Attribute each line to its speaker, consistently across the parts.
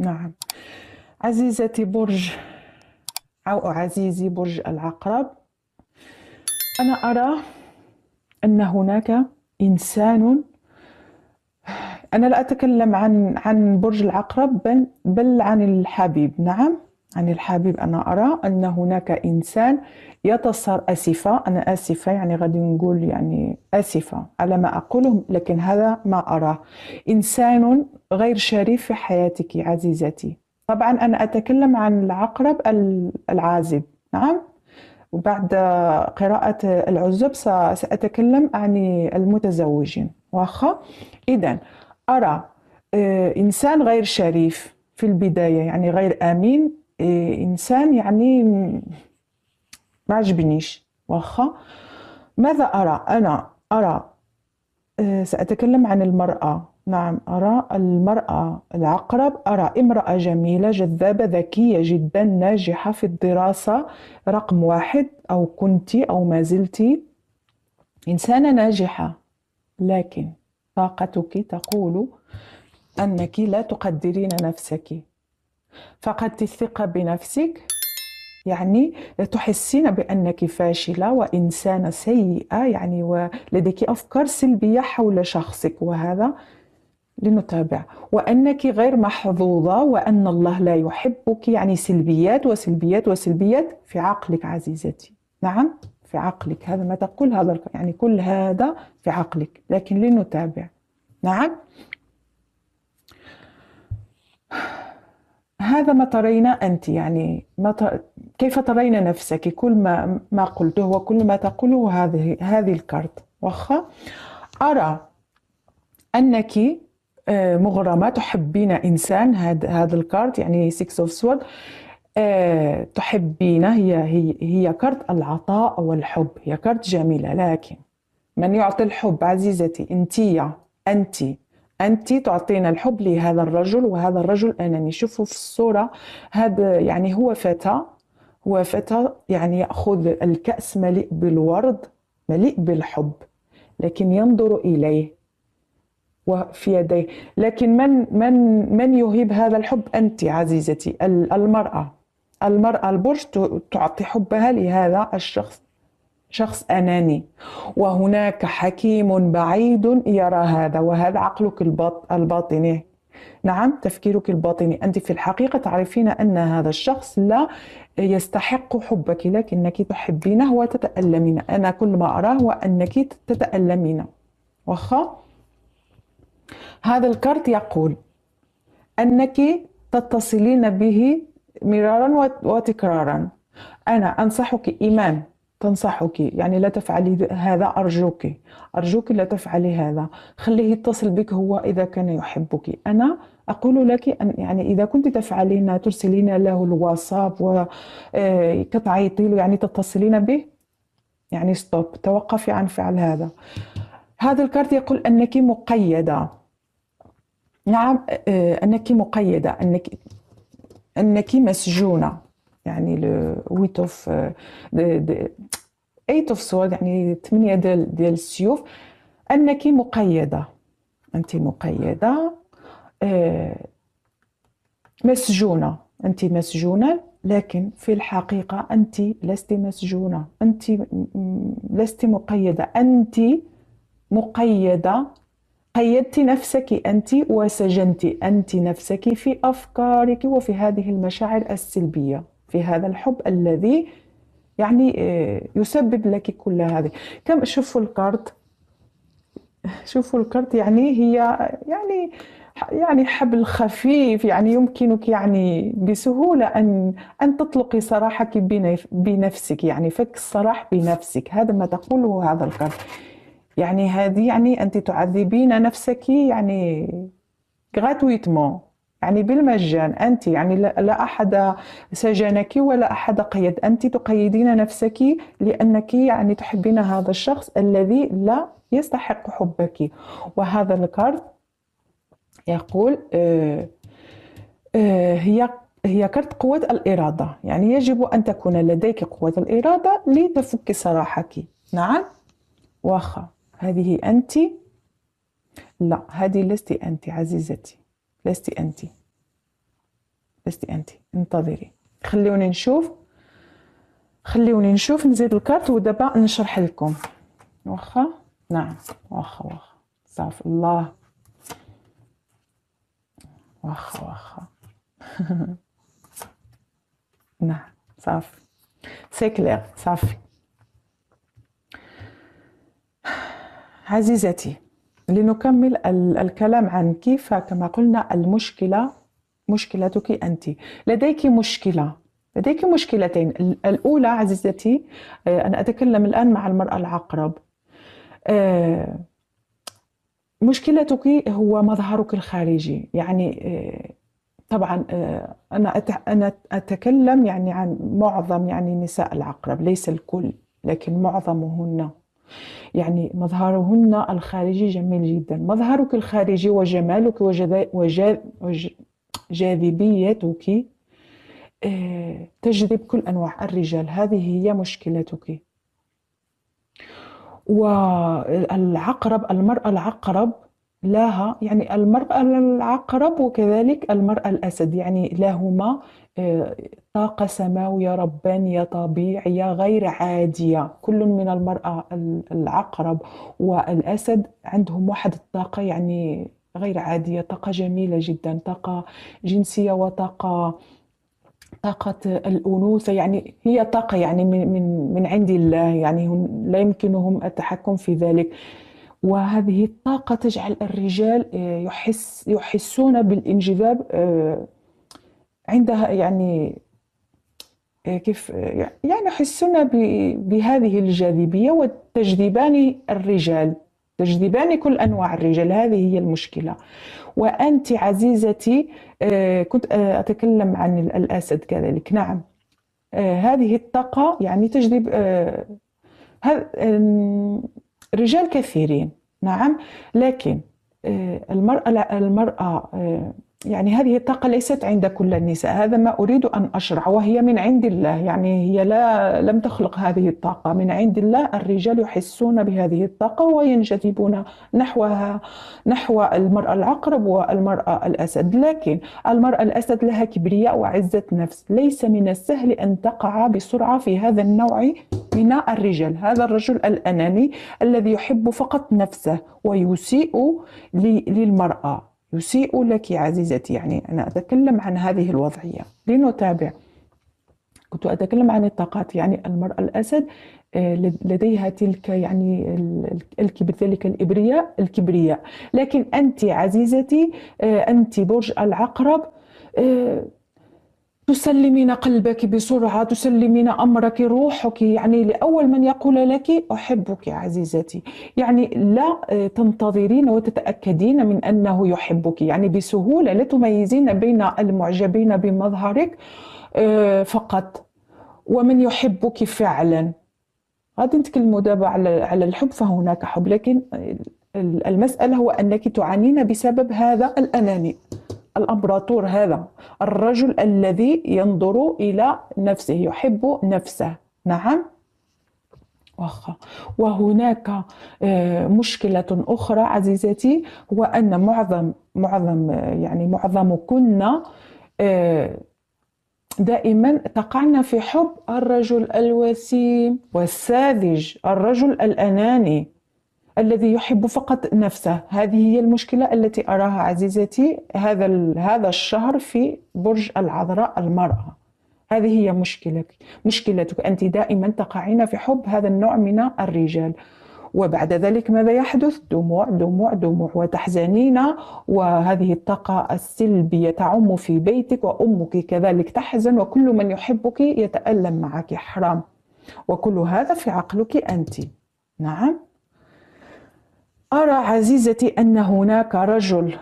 Speaker 1: نعم. عزيزتي برج أو عزيزي برج العقرب، أنا أرى أن هناك إنسان. أنا لا أتكلم عن برج العقرب بل عن الحبيب. نعم، عن الحبيب. أنا أرى أن هناك إنسان آسفة، أنا آسفة، يعني غادي نقول يعني آسفة على ما أقوله، لكن هذا ما أراه. إنسان غير شريف في حياتك عزيزتي. طبعا أنا أتكلم عن العقرب العازب. نعم. وبعد قراءة العزب سأتكلم عن المتزوجين. واخا. إذن أرى إنسان غير شريف في البداية، يعني غير آمين، إنسان يعني ما عجبنيش. واخا. ماذا أرى؟ أنا أرى سأتكلم عن المرأة. نعم، أرى المرأة العقرب، أرى امرأة جميلة جذابة ذكية جدا ناجحة في الدراسة رقم واحد، أو كنت أو ما زلت إنسانة ناجحة، لكن طاقتك تقول أنك لا تقدرين نفسك، فقدت الثقة بنفسك، يعني تحسين بأنك فاشلة وإنسانة سيئة، يعني ولديك أفكار سلبية حول شخصك، وهذا لنتابع. وأنك غير محظوظة، وأن الله لا يحبك، يعني سلبيات وسلبيات وسلبيات في عقلك عزيزتي. نعم، في عقلك. هذا ما تقول، هذا يعني كل هذا في عقلك، لكن لنتابع. نعم. هذا ما ترين أنت، يعني كيف ترين نفسك. كل ما قلته وكل ما تقوله هذه الكارت. واخا. أرى أنك مغرمة، تحبين إنسان. هذا الكارت يعني 6 of Swords. تحبينه. هي كارت العطاء والحب، هي كارت جميلة، لكن من يعطي الحب عزيزتي؟ أنت تعطين الحب لهذا الرجل، وهذا الرجل أنني شوفه في الصورة. هذا يعني هو فتى يعني يأخذ الكأس مليء بالورد، مليء بالحب، لكن ينظر إليه وفي يديه. لكن من يهب هذا الحب؟ أنت عزيزتي المرأة البرج تعطي حبها لهذا الشخص، شخص أناني. وهناك حكيم بعيد يرى هذا، وهذا عقلك الباطني. نعم، تفكيرك الباطني. أنت في الحقيقة تعرفين أن هذا الشخص لا يستحق حبك، لكنك تحبينه وتتألمين. أنا كل ما أراه هو أنك تتألمين. واخا. هذا الكارت يقول أنك تتصلين به مرارا وتكرارا. أنا أنصحك إيمان، تنصحك يعني لا تفعلي هذا، أرجوك لا تفعلي هذا. خليه يتصل بك هو إذا كان يحبك. أنا أقول لك أن يعني إذا كنت تفعلين، ترسلين له الواتساب وتعيطي له، يعني تتصلين به، يعني ستوب، توقفي عن فعل هذا. هذا الكارت يقول أنك مقيدة. نعم، أنك مقيدة، أنك مسجونة، يعني ويت اوف 8 اوف سورد، يعني 8 ديال السيوف. أنك مقيدة، أنت مقيدة، مسجونة، أنت مسجونة، لكن في الحقيقة أنت لست مسجونة، أنت لست مقيدة، أنت مقيدة. قيدت نفسك أنت وسجنت أنت نفسك في أفكارك وفي هذه المشاعر السلبية، في هذا الحب الذي يعني يسبب لك كل هذه. كم شوفوا الكارت، يعني هي يعني حبل خفيف، يعني يمكنك يعني بسهولة أن تطلقي سراحك بنفسك، يعني فك السراح بنفسك. هذا ما تقوله هذا الكارت. يعني هذه يعني أنت تعذبين نفسك يعني gratuitement، يعني بالمجان. أنت يعني لا أحد سجنك ولا أحد قيد، أنت تقيدين نفسك لأنك يعني تحبين هذا الشخص الذي لا يستحق حبك. وهذا الكارت يقول هي كارت قوة الإرادة، يعني يجب أن تكون لديك قوة الإرادة لتفك سراحك. نعم. واخا. هذه أنت؟ لا، هذه لست أنت عزيزتي، لست أنت. لست أنت. انتظري، خليوني نشوف نزيد الكارت ودابا نشرح لكم. واخا نعم، واخا صافي الله، واخا نعم صافي، سي كلير صافي. عزيزتي، لنكمل الكلام عنك، فكما قلنا المشكلة مشكلتك أنت. لديك مشكلتين. الأولى عزيزتي، أنا أتكلم الآن مع المرأة العقرب. مشكلتك هو مظهرك الخارجي، يعني طبعا أنا أتكلم يعني عن معظم يعني نساء العقرب، ليس الكل لكن معظمهن. يعني مظهرهن الخارجي جميل جدا. مظهرك الخارجي وجمالك وجاذبيتك تجذب كل أنواع الرجال، هذه هي مشكلتك. والعقرب، المرأة العقرب لها يعني المرأة العقرب وكذلك المرأة الأسد، يعني لهما طاقة سماوية ربانية طبيعية غير عادية. كل من المرأة العقرب والأسد عندهم واحد الطاقة يعني غير عادية، طاقة جميلة جدا، طاقة جنسية وطاقة الأنوثة. يعني هي طاقة يعني من عند الله، يعني لا يمكنهم التحكم في ذلك. وهذه الطاقة تجعل الرجال يحسون بالانجذاب عندها، يعني كيف يعني يحسون بهذه الجاذبية وتجذبان الرجال، تجذبان كل أنواع الرجال. هذه هي المشكلة. وأنت عزيزتي كنت أتكلم عن الأسد كذلك. نعم، هذه الطاقة يعني تجذب رجال كثيرين. نعم، لكن المرأة يعني هذه الطاقة ليست عند كل النساء، هذا ما أريد أن أشرح، وهي من عند الله. يعني هي لم تخلق هذه الطاقة، من عند الله. الرجال يحسون بهذه الطاقة وينجذبون نحوها، نحو المرأة العقرب والمرأة الأسد. لكن المرأة الأسد لها كبرياء وعزة نفس، ليس من السهل أن تقع بسرعة في هذا النوع من الرجال. هذا الرجل الأناني الذي يحب فقط نفسه ويسيء للمرأة، يسيء لك عزيزتي. يعني أنا أتكلم عن هذه الوضعية. لنتابع. كنت أتكلم عن الطاقات. يعني المرأة الأسد لديها تلك يعني ذلك الكبرياء. لكن أنت عزيزتي، أنت برج العقرب، تسلمين قلبك بسرعة، تسلمين أمرك، روحك يعني لأول من يقول لك أحبك عزيزتي. يعني لا تنتظرين وتتأكدين من أنه يحبك، يعني بسهولة لا تميزين بين المعجبين بمظهرك فقط ومن يحبك فعلا. غادي نتكلموا دابا على الحب، فهناك حب، لكن المسألة هو أنك تعانين بسبب هذا الأناني الأمبراطور، هذا الرجل الذي ينظر إلى نفسه، يحب نفسه. نعم، وهناك مشكلة أخرى عزيزتي، هو أن معظمكن دائما تقعن في حب الرجل الوسيم والساذج، الرجل الأناني الذي يحب فقط نفسه. هذه هي المشكلة التي أراها عزيزتي هذا الشهر في برج العذراء المرأة. هذه هي مشكلتك. أنت دائما تقعين في حب هذا النوع من الرجال، وبعد ذلك ماذا يحدث؟ دموع دموع دموع، وتحزنين، وهذه الطاقة السلبية تعم في بيتك، وأمك كذلك تحزن، وكل من يحبك يتألم معك. حرام. وكل هذا في عقلك أنت. نعم، أرى عزيزتي أن هناك رجل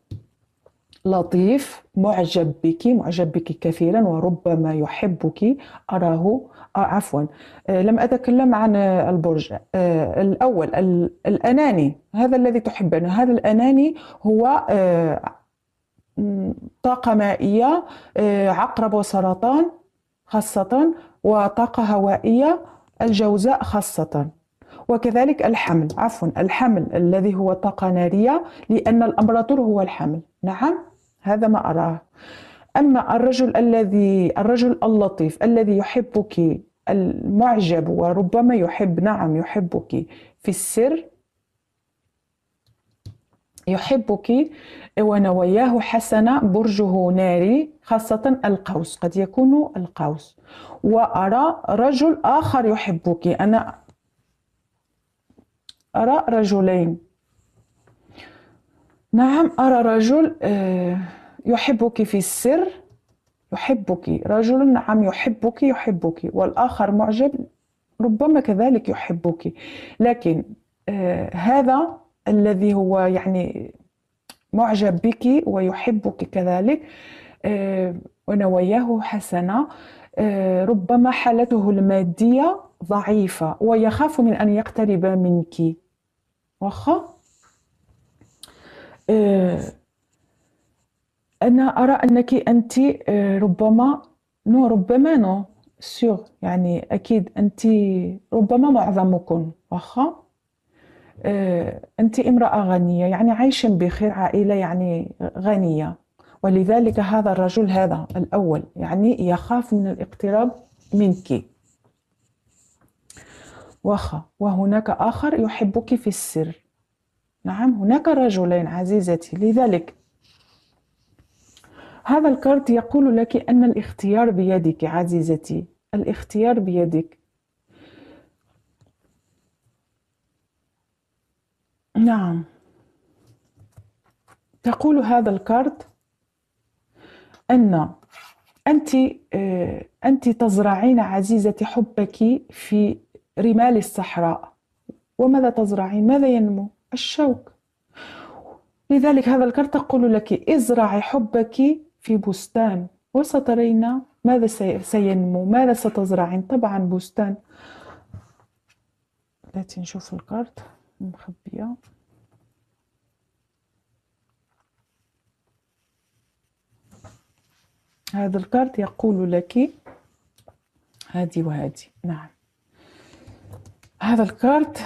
Speaker 1: لطيف معجب بك كثيرا وربما يحبك. أراه عفوا، لم أتكلم عن البرج الأول، الأناني، هذا الذي تحبنه. هذا الأناني هو طاقة مائية، عقرب وسرطان خاصة، وطاقة هوائية الجوزاء خاصة، وكذلك الحمل الذي هو طاقة نارية، لأن الأمبراطور هو الحمل. نعم، هذا ما أراه. أما الرجل اللطيف الذي يحبك، المعجب وربما يحب، نعم يحبك في السر، يحبك ونواياه حسنة، برجه ناري، خاصة القوس، قد يكون القوس. وأرى رجل آخر يحبك، أنا أرى رجلين، نعم أرى رجل يحبك في السر، يحبك رجل، نعم يحبك والآخر معجب ربما كذلك يحبك، لكن هذا الذي هو يعني معجب بك ويحبك كذلك ونواياه حسنة، ربما حالته المادية ضعيفة ويخاف من أن يقترب منك. واخا أنا أرى أنك أنت ربما ربما سيغ، يعني أكيد أنت ربما معظمكم، واخا أنت امرأة غنية، يعني عايشة بخير، عائلة يعني غنية، ولذلك هذا الرجل هذا الأول يعني يخاف من الاقتراب منك. واخا وهناك آخر يحبك في السر، نعم هناك رجلين عزيزتي. لذلك هذا الكارت يقول لك أن الاختيار بيدك عزيزتي، الاختيار بيدك. نعم تقول هذا الكارت أن أنت تزرعين عزيزتي حبك في رمال الصحراء، وماذا تزرعين؟ ماذا ينمو؟ الشوك. لذلك هذا الكارت تقول لك ازرعي حبك في بستان، وسترين ماذا سينمو، ماذا ستزرعين. طبعا بستان. التي نشوف الكارت مخبية. هذا الكارت يقول لك هذه وهذه، نعم هذا الكارت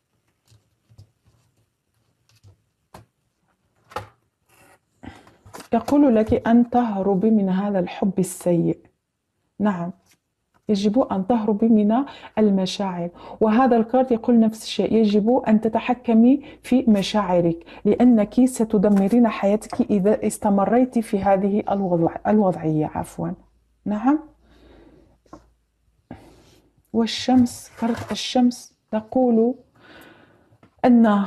Speaker 1: يقول لك أن تهربي من هذا الحب السيء، نعم يجب أن تهربي من المشاعر. وهذا الكارت يقول نفس الشيء، يجب أن تتحكمي في مشاعرك، لأنك ستدمرين حياتك إذا استمريت في هذه الوضعية. عفوا، نعم. والشمس، كارت الشمس تقول أن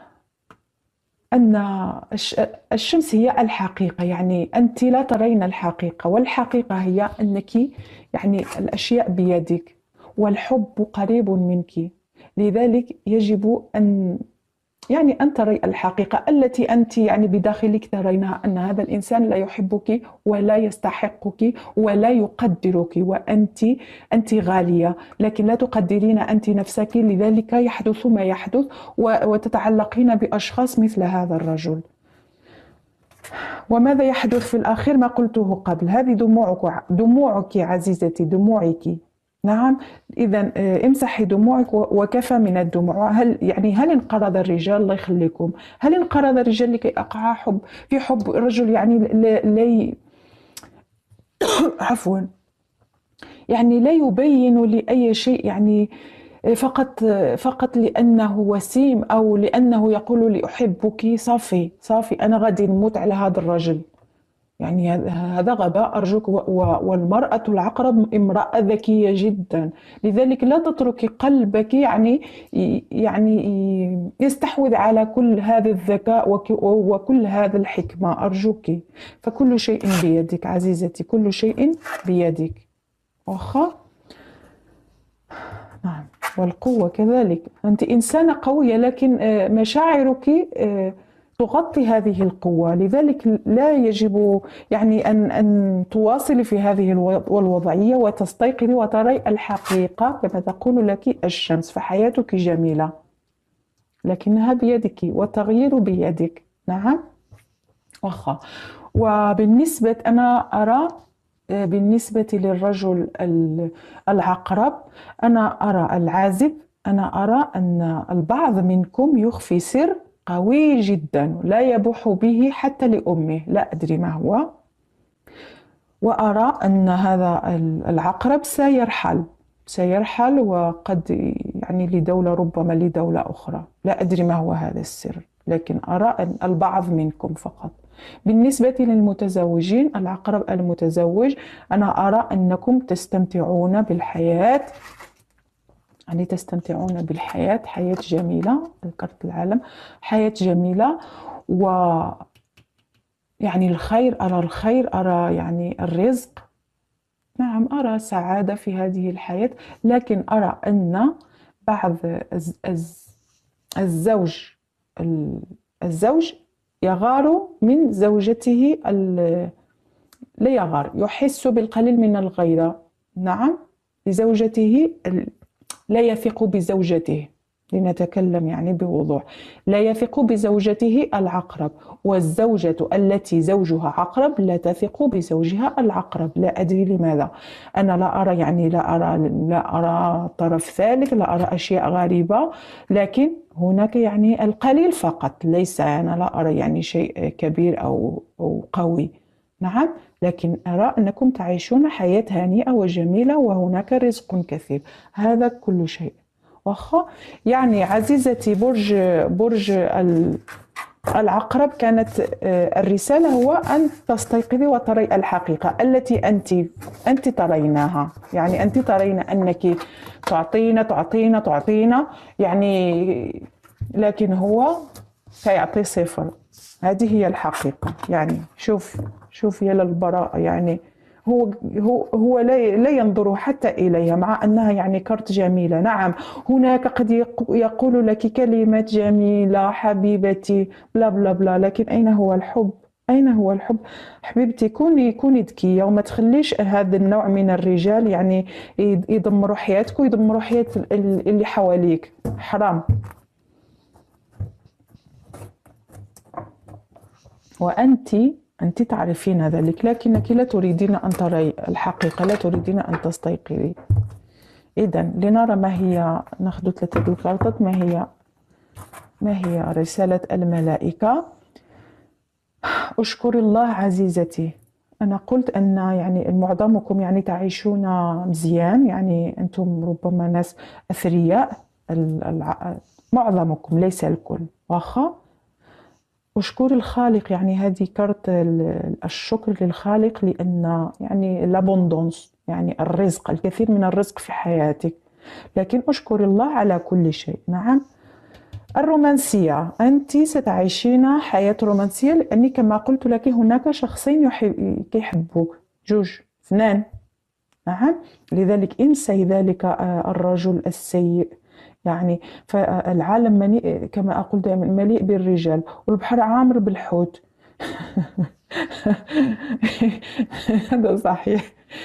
Speaker 1: الشمس هي الحقيقة، يعني أنت لا ترين الحقيقة، والحقيقة هي أنك يعني الأشياء بيدك والحب قريب منك. لذلك يجب أن تري الحقيقة التي أنت يعني بداخلك ترينها، أن هذا الإنسان لا يحبك ولا يستحقك ولا يقدرك، وأنت غالية، لكن لا تقدرين أنت نفسك، لذلك يحدث ما يحدث وتتعلقين بأشخاص مثل هذا الرجل. وماذا يحدث في الأخير؟ ما قلته قبل، هذه دموعك عزيزتي، دموعك، نعم. إذا امسحي دموعك وكفى من الدموع. هل انقرض الرجال؟ الله يخليكم، هل انقرض الرجال لكي أقع في حب رجل يعني عفوا، يعني لا يبين لي أي شيء، يعني فقط لأنه وسيم أو لأنه يقول لي أحبك، صافي أنا غادي نموت على هذا الرجل. يعني هذا غباء أرجوك. والمرأة العقرب امرأة ذكية جدا، لذلك لا تتركي قلبك يعني يستحوذ على كل هذا الذكاء وكل هذا الحكمة، أرجوك. فكل شيء بيدك عزيزتي، كل شيء بيدك. واخا نعم. والقوة كذلك، أنت إنسانة قوية، لكن مشاعرك تغطي هذه القوة، لذلك لا يجب يعني أن تواصلي في هذه الوضعية وتستيقظي وتري الحقيقة كما تقول لك الشمس. فحياتك جميلة لكنها بيدك والتغيير بيدك، نعم. واخا. وبالنسبة أنا أرى بالنسبة للرجل العقرب، أنا أرى العازب، أنا أرى أن البعض منكم يخفي سر قوي جدا لا يبوح به حتى لأمه، لا أدري ما هو. وأرى أن هذا العقرب سيرحل وقد يعني لدولة، ربما لدولة أخرى، لا أدري ما هو هذا السر، لكن أرى أن البعض منكم فقط. بالنسبة للمتزوجين، العقرب المتزوج، أنا أرى أنكم تستمتعون بالحياة، يعني تستمتعون بالحياة، حياة جميلة، ذكرت العالم، حياة جميلة، و يعني الخير، أرى الخير، أرى يعني الرزق، نعم أرى سعادة في هذه الحياة. لكن أرى أن بعض الزوج الزوج يغار من زوجته، لا يغار، يحس بالقليل من الغيرة، نعم، لزوجته، لا يثق بزوجته، لنتكلم يعني بوضوح، لا يثق بزوجته العقرب، والزوجة التي زوجها عقرب لا تثق بزوجها العقرب، لا أدري لماذا. أنا لا أرى، يعني لا أرى طرف ثالث، لا أرى أشياء غريبة، لكن هناك يعني القليل فقط، ليس، أنا لا أرى يعني شيء كبير أو قوي، نعم، لكن أرى أنكم تعيشون حياة هانئة وجميلة، وهناك رزق كثير، هذا كل شيء. واخا يعني عزيزتي برج العقرب، كانت الرسالة هو أن تستيقظي وتري الحقيقة التي أنت تريناها، يعني أنت ترين أنك تعطينا يعني، لكن هو سيعطي صفر، هذه هي الحقيقة. يعني شوف يا للبراءة، يعني هو لا ينظر حتى إليها، مع أنها يعني كرت جميلة، نعم، هناك قد يقول لك كلمات جميلة حبيبتي بلا بلا بلا، لكن أين هو الحب؟ أين هو الحب؟ حبيبتي كوني ذكية، وما تخليش هذا النوع من الرجال يعني يدمروا حياتك ويدمروا حياة اللي حواليك، حرام. وأنت تعرفين ذلك، لكنك لا تريدين أن تري الحقيقة، لا تريدين أن تستيقظي. إذن لنرى ما هي، ناخذ 3 الكارطات، ما هي رسالة الملائكة. أشكر الله عزيزتي، أنا قلت أن يعني معظمكم يعني تعيشون مزيان، يعني أنتم ربما ناس أثرياء، معظمكم ليس الكل، واخا أشكر الخالق، يعني هذه كارت الشكر للخالق، لأن يعني l'abondance، يعني الرزق، الكثير من الرزق في حياتك، لكن أشكر الله على كل شيء، نعم. الرومانسية، أنت ستعيشين حياة رومانسية، لأني كما قلت لك هناك شخصين يحبوك، 2، نعم، لذلك انسي ذلك الرجل السيء، يعني فالعالم مليء كما أقول دائما، مليء بالرجال، والبحر عامر بالحوت. هذا صحيح،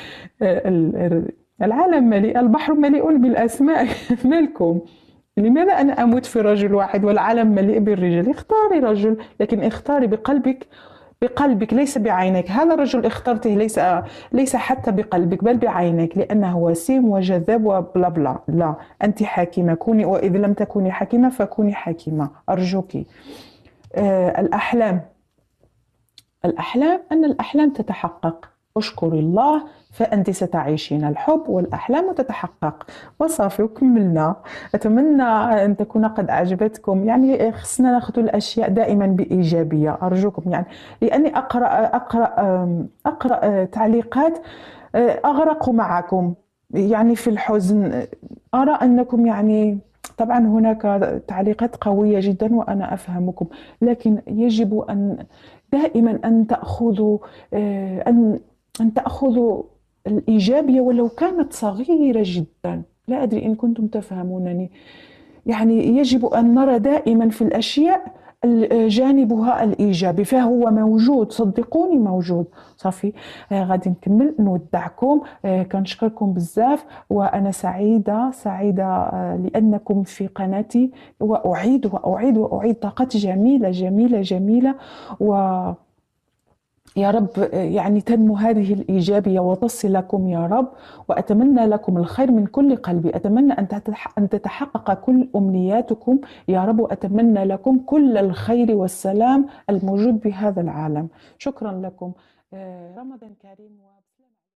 Speaker 1: العالم مليء، البحر مليء بالأسماك. مالكم؟ لماذا أنا أموت في رجل واحد والعالم مليء بالرجال؟ اختاري رجل، لكن اختاري بقلبك ليس بعينك. هذا الرجل اخترته ليس حتى بقلبك بل بعينك، لأنه وسيم وجذاب وبلا بلا. لا، أنت حكيمة، كوني، وإذا لم تكوني حكيمة فكوني حكيمة أرجوك. الأحلام، أن الأحلام تتحقق، أشكر الله، فأنت ستعيشين الحب والأحلام تتحقق. وصافي وكملنا. أتمنى أن تكون قد أعجبتكم، يعني خصنا ناخذ الأشياء دائما بإيجابية أرجوكم، يعني لأني أقرأ تعليقات أغرق معكم يعني في الحزن، أرى أنكم يعني طبعا هناك تعليقات قوية جدا وأنا أفهمكم، لكن يجب أن دائما أن تأخذوا أن تأخذوا الإيجابية ولو كانت صغيرة جدا، لا أدري إن كنتم تفهمونني، يعني يجب أن نرى دائما في الأشياء جانبها الإيجابي، فهو موجود، صدقوني موجود. صافي غادي نكمل، نودعكم، كنشكركم بزاف، وأنا سعيدة لأنكم في قناتي، وأعيد طاقات جميلة جميلة جميلة، و يا رب يعني تنمو هذه الإيجابية وتصل لكم يا رب، وأتمنى لكم الخير من كل قلبي، أتمنى أن تتحقق كل أمنياتكم يا رب، وأتمنى لكم كل الخير والسلام الموجود بهذا العالم. شكرا لكم. رمضان كريم وبسلامة عليكم.